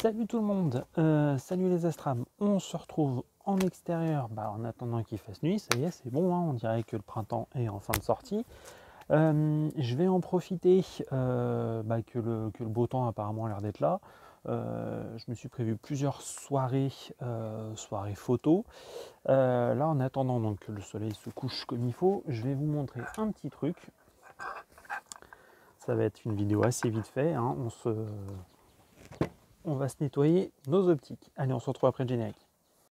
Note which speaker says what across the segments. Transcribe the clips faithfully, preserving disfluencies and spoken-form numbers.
Speaker 1: Salut tout le monde, euh, salut les Astrams, on se retrouve en extérieur bah, en attendant qu'il fasse nuit, ça y est c'est bon, hein, on dirait que le printemps est en fin de sortie. Euh, je vais en profiter euh, bah, que, le, que le beau temps apparemment a l'air d'être là. Euh, je me suis prévu plusieurs soirées, euh, soirées photos. Euh, là en attendant donc, que le soleil se couche comme il faut, je vais vous montrer un petit truc. Ça va être une vidéo assez vite fait, hein. on se... On va se nettoyer nos optiques. Allez, on se retrouve après le générique.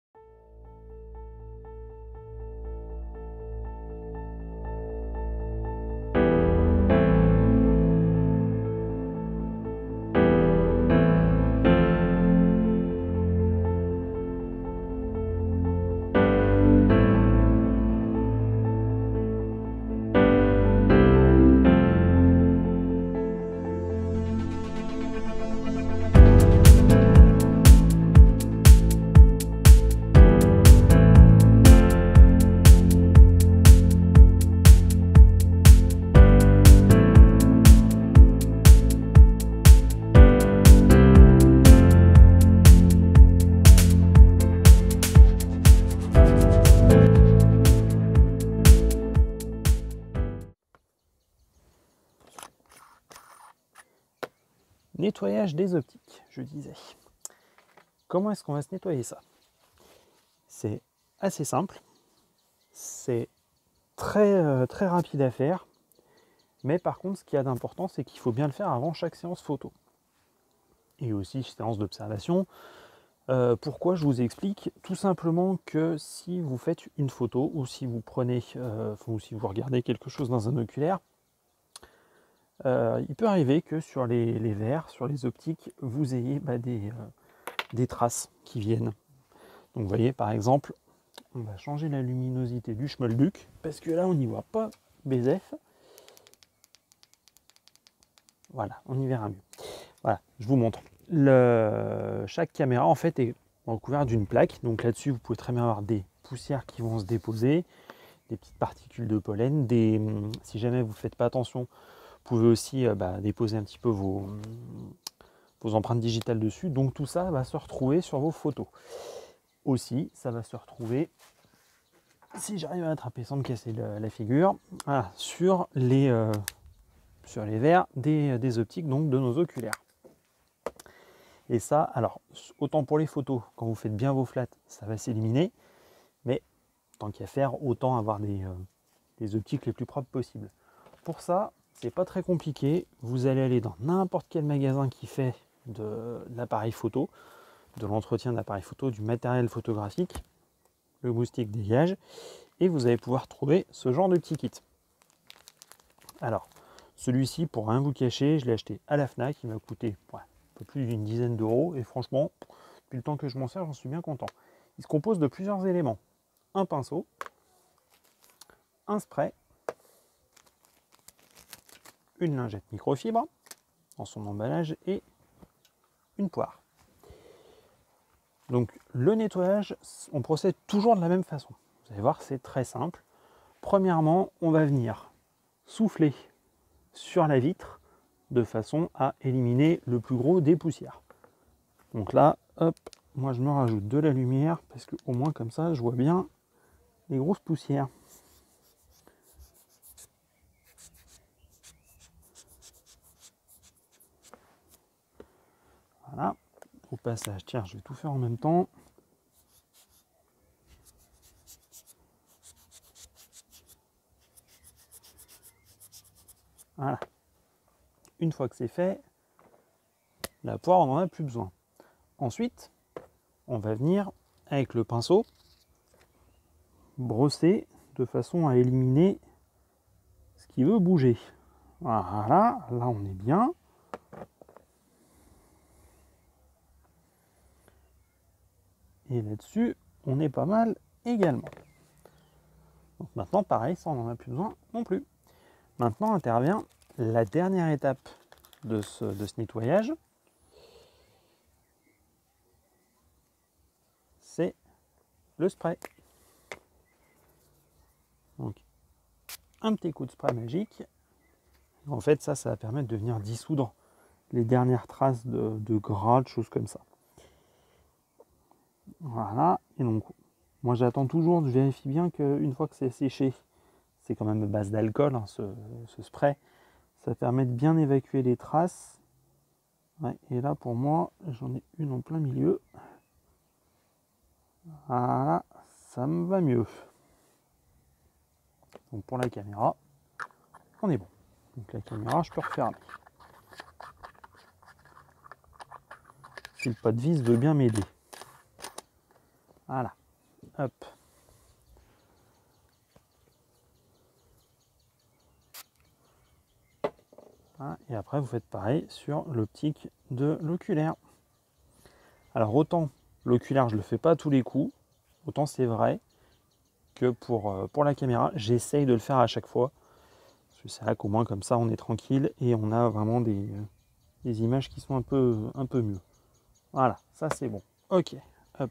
Speaker 1: Nettoyage des optiques, je disais. Comment est-ce qu'on va se nettoyer ça? C'est assez simple, c'est très, euh, très rapide à faire, mais par contre, ce qu'il y a d'important, c'est qu'il faut bien le faire avant chaque séance photo. Et aussi séance d'observation. Euh, pourquoi je vous explique? Tout simplement que si vous faites une photo, ou si vous prenez, euh, ou si vous regardez quelque chose dans un oculaire, Euh, il peut arriver que sur les, les verres, sur les optiques, vous ayez bah, des, euh, des traces qui viennent. Donc vous voyez par exemple, on va changer la luminosité du schmolduc, parce que là on n'y voit pas B Z F. Voilà, on y verra mieux. Voilà, je vous montre. Le, chaque caméra en fait est recouverte d'une plaque, donc là-dessus vous pouvez très bien avoir des poussières qui vont se déposer, des petites particules de pollen, des, si jamais vous ne faites pas attention, vous pouvez aussi euh, bah, déposer un petit peu vos, vos empreintes digitales dessus. Donc tout ça va se retrouver sur vos photos. Aussi, ça va se retrouver, si j'arrive à attraper sans me casser le, la figure, voilà, sur, les, euh, sur les verres des, des optiques, donc de nos oculaires. Et ça, alors, autant pour les photos, quand vous faites bien vos flats, ça va s'éliminer. Mais tant qu'à faire, autant avoir des, euh, des optiques les plus propres possibles. Pour ça, c'est pas très compliqué, vous allez aller dans n'importe quel magasin qui fait de, de l'appareil photo, de l'entretien de l'appareil photo, du matériel photographique, le moustique dégage, et vous allez pouvoir trouver ce genre de petit kit. Alors, celui-ci, pour rien vous cacher, je l'ai acheté à la Fnac, il m'a coûté ouais, un peu plus d'une dizaine d'euros, et franchement, depuis le temps que je m'en sers, j'en suis bien content. Il se compose de plusieurs éléments. Un pinceau, un spray, une lingette microfibre dans son emballage et une poire. Donc le nettoyage, on procède toujours de la même façon. Vous allez voir, c'est très simple. Premièrement, on va venir souffler sur la vitre de façon à éliminer le plus gros des poussières. Donc là, hop, moi je me rajoute de la lumière parce que au moins comme ça, je vois bien les grosses poussières. Voilà. Au passage, tiens, je vais tout faire en même temps. Voilà. Une fois que c'est fait, la poire, on n'en a plus besoin. Ensuite, on va venir avec le pinceau brosser de façon à éliminer ce qui veut bouger. Voilà, là on est bien. Et là-dessus, on est pas mal également. Donc maintenant, pareil, ça on n'en a plus besoin non plus. Maintenant intervient la dernière étape de ce, de ce nettoyage. C'est le spray. Donc, un petit coup de spray magique. En fait, ça, ça va permettre de venir dissoudre les dernières traces de, de gras, de choses comme ça. Voilà, et donc moi j'attends toujours, je vérifie bien qu'une fois que c'est séché, c'est quand même à base d'alcool, hein, ce, ce spray, ça permet de bien évacuer les traces. Ouais, et là pour moi, j'en ai une en plein milieu. Voilà, ça me va mieux. Donc pour la caméra, on est bon. Donc la caméra, je peux refermer. Si le pas de vis veut bien m'aider. Voilà, hop. Voilà. Et après, vous faites pareil sur l'optique de l'oculaire. Alors autant l'oculaire, je ne le fais pas à tous les coups, autant c'est vrai que pour, pour la caméra, j'essaye de le faire à chaque fois. Parce que c'est vrai qu'au moins comme ça, on est tranquille et on a vraiment des, des images qui sont un peu, un peu mieux. Voilà, ça c'est bon. Ok, hop.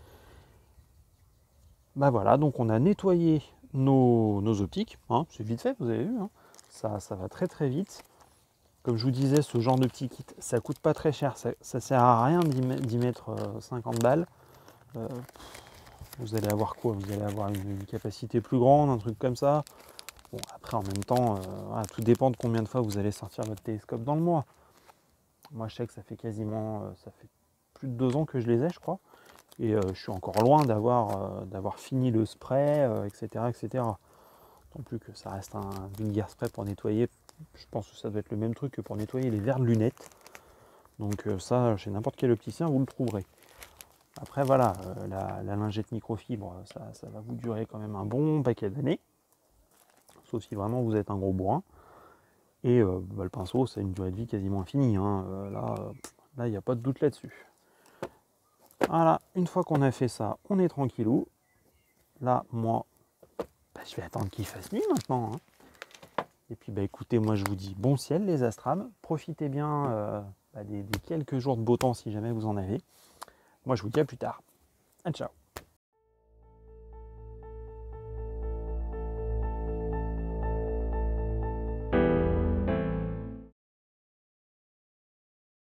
Speaker 1: Bah voilà, donc on a nettoyé nos, nos optiques. Hein, c'est vite fait, vous avez vu. Hein. Ça, ça va très très vite. Comme je vous disais, ce genre de petit kit, ça coûte pas très cher. Ça, ça sert à rien d'y mettre euh, cinquante balles. Euh, vous allez avoir quoi? Vous allez avoir une, une capacité plus grande, un truc comme ça. Bon, après, en même temps, euh, voilà, tout dépend de combien de fois vous allez sortir votre télescope dans le mois. Moi, je sais que ça fait quasiment, euh, ça fait plus de deux ans que je les ai, je crois. Et euh, je suis encore loin d'avoir euh, d'avoir fini le spray, euh, et cetera, et cetera. Non plus que ça reste un vulgaire spray pour nettoyer. Je pense que ça doit être le même truc que pour nettoyer les verres de lunettes. Donc euh, ça, chez n'importe quel opticien, vous le trouverez. Après, voilà, euh, la, la lingette microfibre, ça, ça va vous durer quand même un bon paquet d'années. Sauf si vraiment vous êtes un gros bourrin. Et euh, bah, le pinceau, ça a une durée de vie quasiment infinie. Hein. Euh, là, là, il n'y a pas de doute là-dessus. Voilà, une fois qu'on a fait ça, on est tranquillou. Là, moi, bah, je vais attendre qu'il fasse nuit maintenant. Hein. Et puis, bah, écoutez, moi, je vous dis bon ciel, les astrales. Profitez bien euh, bah, des, des quelques jours de beau temps si jamais vous en avez. Moi, je vous dis à plus tard. À ciao.